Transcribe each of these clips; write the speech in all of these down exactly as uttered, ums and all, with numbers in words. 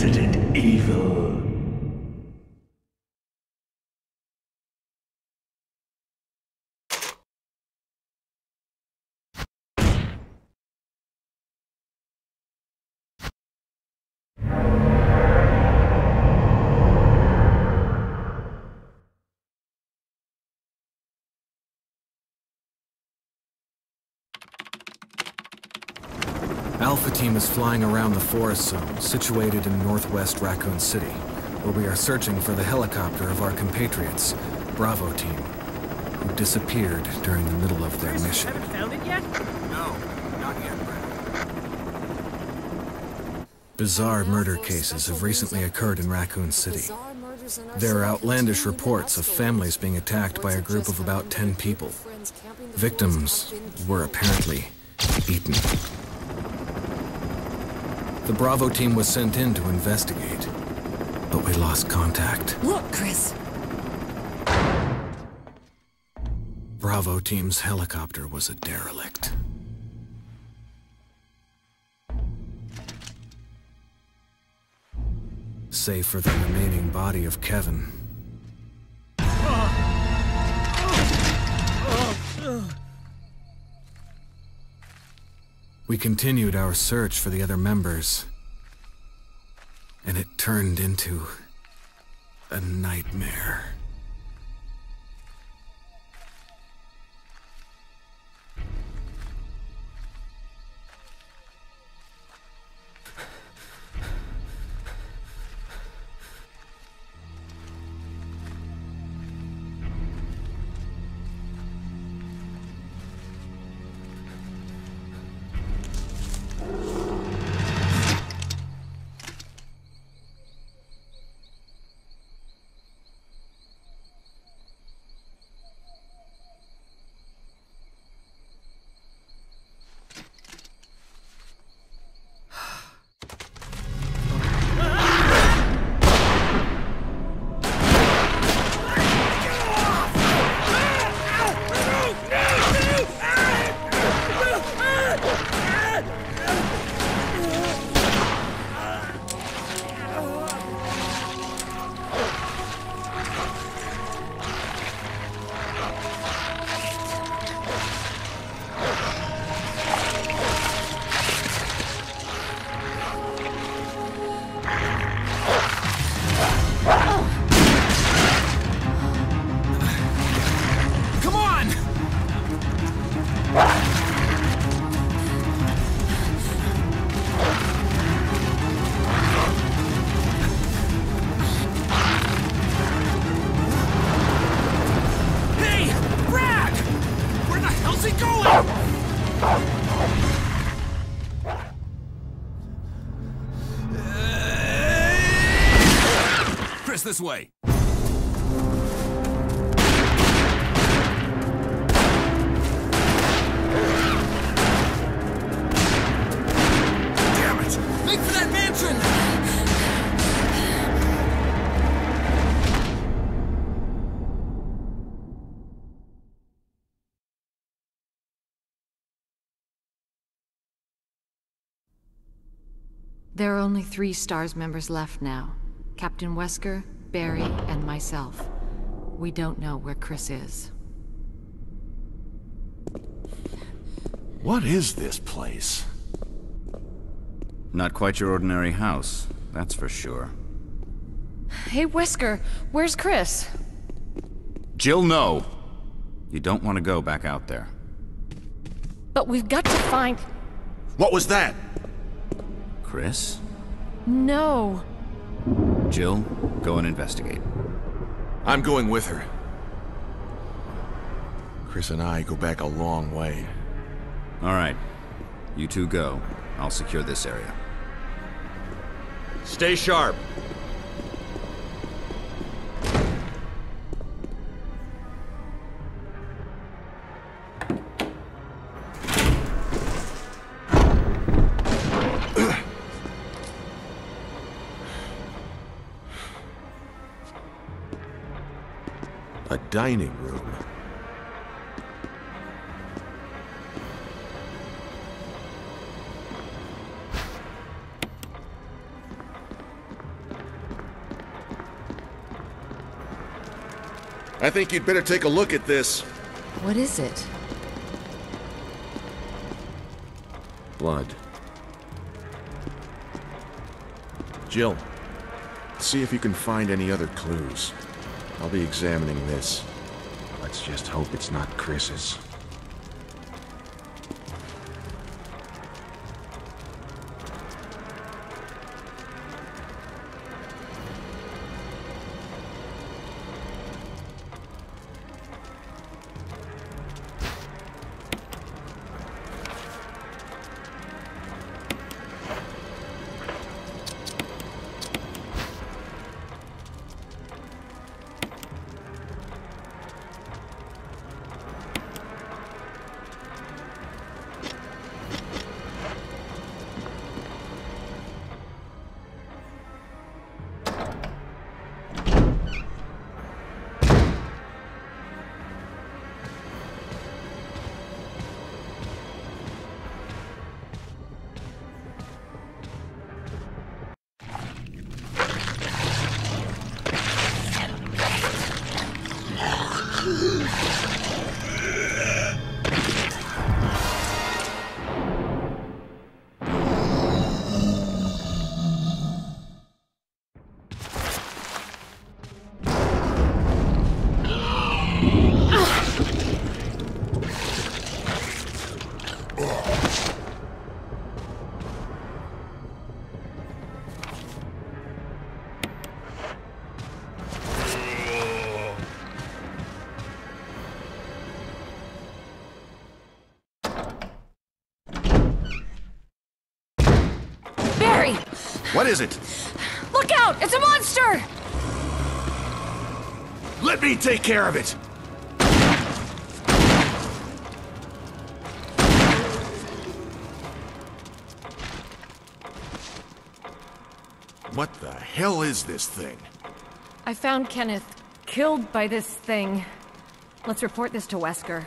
Resident Evil. Alpha Team is flying around the forest zone, situated in northwest Raccoon City, where we are searching for the helicopter of our compatriots, Bravo Team, who disappeared during the middle of their mission. Haven't found it yet? No, not yet, Brad. Bizarre murder cases have recently occurred in Raccoon City. There are outlandish reports of families being attacked by a group of about ten people. Victims were apparently eaten. The Bravo Team was sent in to investigate, but we lost contact. Look, Chris! Bravo Team's helicopter was a derelict. Save for the remaining body of Kevin. We continued our search for the other members, and it turned into a nightmare. This way. Damn it! Make for that mansion! There are only three STARS members left now. Captain Wesker, Barry, and myself. We don't know where Chris is. What is this place? Not quite your ordinary house, that's for sure. Hey, Wesker, where's Chris? Jill, no! You don't want to go back out there. But we've got to find... What was that? Chris? No. Jill, go and investigate. I'm going with her. Chris and I go back a long way. All right. You two go. I'll secure this area. Stay sharp. A dining room. I think you'd better take a look at this. What is it? Blood. Jill, see if you can find any other clues. I'll be examining this. Let's just hope it's not Chris's. What is it? Look out! It's a monster! Let me take care of it! What the hell is this thing? I found Kenneth killed by this thing. Let's report this to Wesker.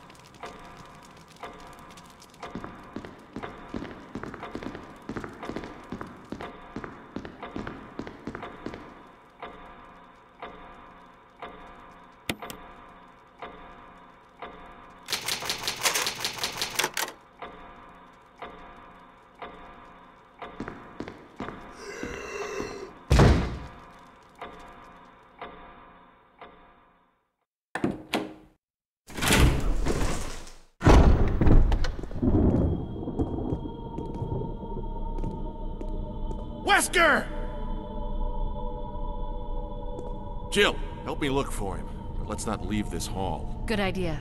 Wesker! Jill, help me look for him. But let's not leave this hall. Good idea.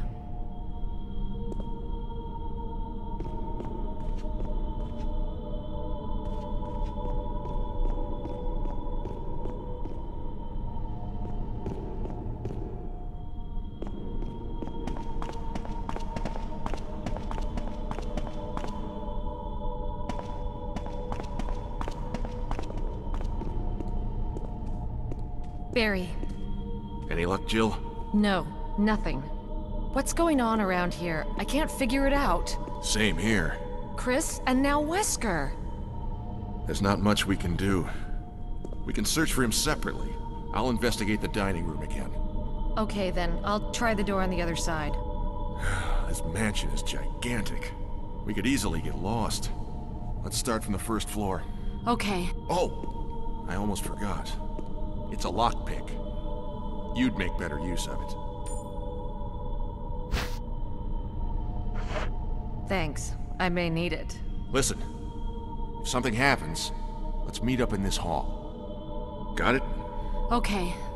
Barry. Any luck, Jill? No, nothing. What's going on around here? I can't figure it out. Same here. Chris, and now Wesker. There's not much we can do. We can search for him separately. I'll investigate the dining room again. Okay then, I'll try the door on the other side. This mansion is gigantic. We could easily get lost. Let's start from the first floor. Okay. Oh! I almost forgot. It's a lockpick. You'd make better use of it. Thanks. I may need it. Listen, if something happens, let's meet up in this hall. Got it? Okay.